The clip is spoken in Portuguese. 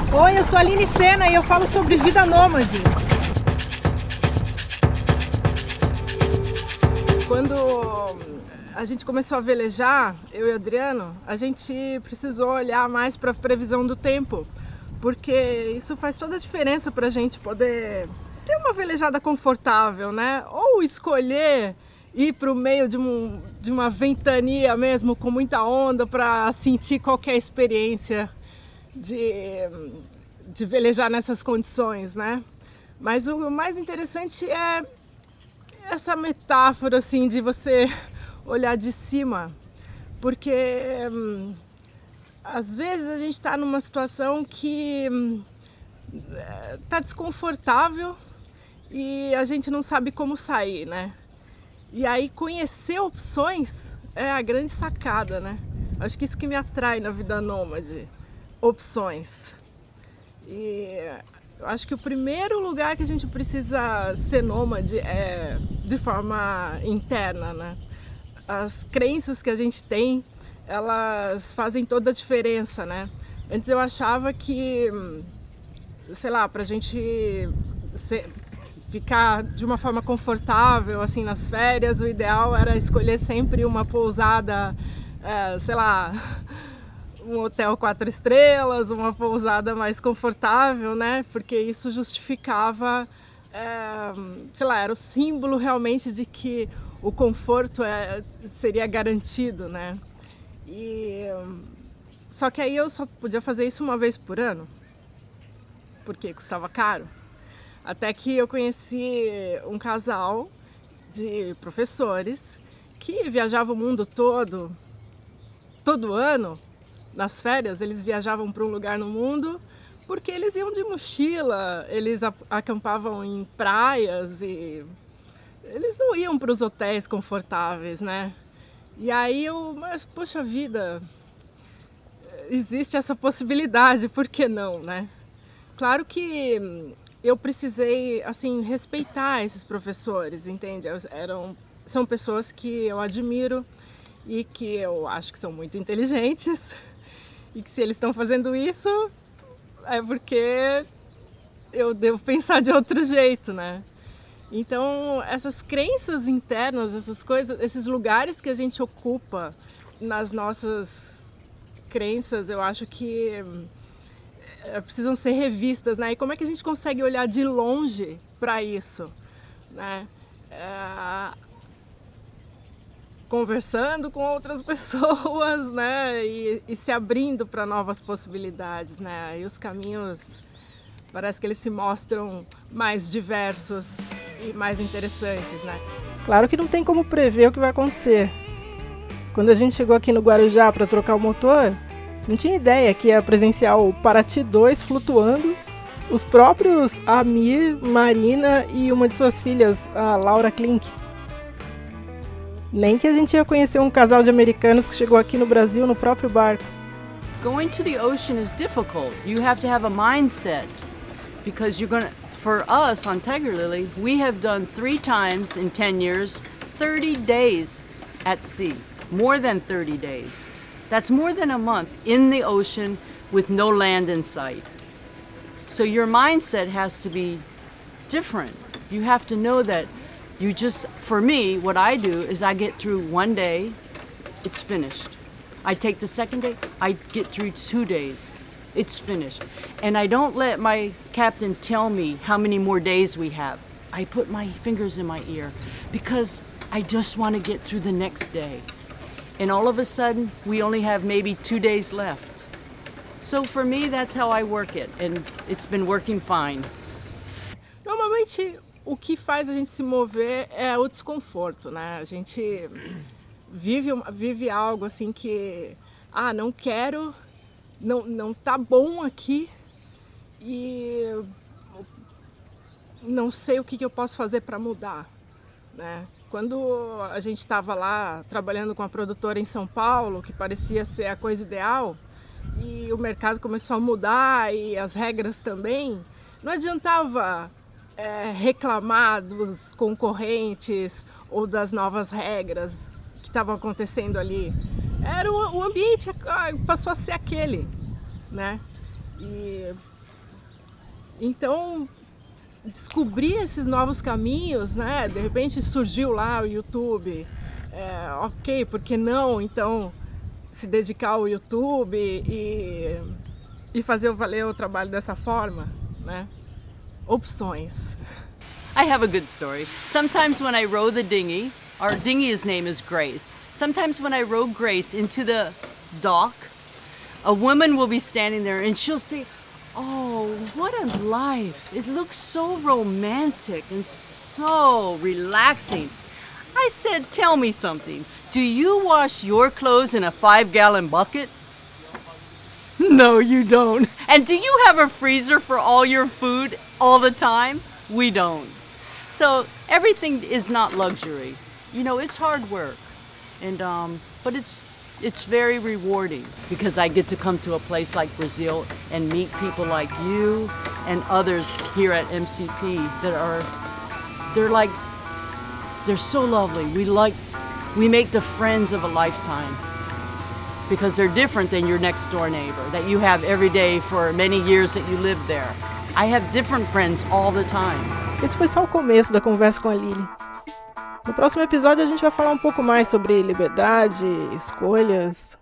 Oi, eu sou a Aline Sena e eu falo sobre vida nômade. Quando a gente começou a velejar, eu e o Adriano, a gente precisou olhar mais para a previsão do tempo, porque isso faz toda a diferença para a gente poder ter uma velejada confortável, né? Ou escolher ir para o meio de uma ventania mesmo, com muita onda, para sentir qualquer experiência de velejar nessas condições, né? Mas o mais interessante é essa metáfora assim de você olhar de cima, porque às vezes a gente está numa situação que está desconfortável e a gente não sabe como sair, né? E aí conhecer opções é a grande sacada, né? Acho que isso que me atrai na vida nômade, opções. E eu acho que o primeiro lugar que a gente precisa ser nômade é de forma interna, né? As crenças que a gente tem, elas fazem toda a diferença, né? Antes eu achava que, sei lá, pra gente ficar de uma forma confortável, assim, nas férias, o ideal era escolher sempre uma pousada, sei lá, um hotel 4 estrelas, uma pousada mais confortável, né? Porque isso justificava, sei lá, era o símbolo realmente de que o conforto seria garantido, né? Só que aí eu só podia fazer isso uma vez por ano, porque custava caro. Até que eu conheci um casal de professores que viajava o mundo todo ano. Nas férias eles viajavam para um lugar no mundo porque eles iam de mochila, eles acampavam em praias e eles não iam para os hotéis confortáveis, né? E aí mas poxa vida, existe essa possibilidade, por que não, né? Claro que eu precisei, assim, respeitar esses professores, entende? São pessoas que eu admiro e que eu acho que são muito inteligentes e que se eles estão fazendo isso é porque eu devo pensar de outro jeito, né? Então, essas crenças internas, essas coisas, esses lugares que a gente ocupa nas nossas crenças, eu acho que precisam ser revistas, né? E como é que a gente consegue olhar de longe para isso, né? Conversando com outras pessoas, né? E se abrindo para novas possibilidades, né? E os caminhos parece que eles se mostram mais diversos e mais interessantes, né? Claro que não tem como prever o que vai acontecer. Quando a gente chegou aqui no Guarujá para trocar o motor, não tinha ideia que ia presenciar o Paraty 2 flutuando, os próprios Amir, Marina e uma de suas filhas, a Laura Klink. Nem que a gente ia conhecer um casal de americanos que chegou aqui no Brasil no próprio barco. Going to the ocean is difficult. You have to have a mindset because for us on Tiger Lily, we have done 3 times in 10 years, 30 days at sea, more than 30 days. That's more than a month in the ocean with no land in sight. So your mindset has to be different. You have to know that for me, what I do is I get through 1 day, it's finished. I take the second day, I get through 2 days, it's finished. And I don't let my captain tell me how many more days we have. I put my fingers in my ear because I just want to get through the next day. And all of a sudden, we only have maybe 2 days left. So for me, that's how I work it, and it's been working fine. Normalmente, o que faz a gente se mover é o desconforto, né? A gente vive algo assim que, não quero, não tá bom aqui e não sei o que eu posso fazer para mudar, né? Quando a gente estava lá trabalhando com a produtora em São Paulo, que parecia ser a coisa ideal, e o mercado começou a mudar e as regras também, não adiantava reclamar dos concorrentes ou das novas regras que estavam acontecendo ali. O ambiente passou a ser aquele, né? E Então, descobrir esses novos caminhos, né? De repente surgiu lá o YouTube, ok, por que não então se dedicar ao YouTube e fazer valer o trabalho dessa forma, né? Opções. I have a good story. Sometimes when I row the dinghy, our dinghy's name is Grace. Sometimes when I row Grace into the dock, a woman will be standing there and she'll say, "Oh, what a life. It looks so romantic and so relaxing." I said, "Tell me something. Do you wash your clothes in a 5-gallon bucket?" "No, you don't." "And do you have a freezer for all your food all the time?" "We don't." So everything is not luxury. You know, it's hard work, and but it's very rewarding because I get to come to a place like Brazil and meet people like you and others here at MCP that they're so lovely. We make the friends of a lifetime because they're different than your next door neighbor that you have every day for many years that you live there. I have different friends all the time. Esse foi só o começo da conversa com a Lili. No próximo episódio a gente vai falar um pouco mais sobre liberdade, escolhas,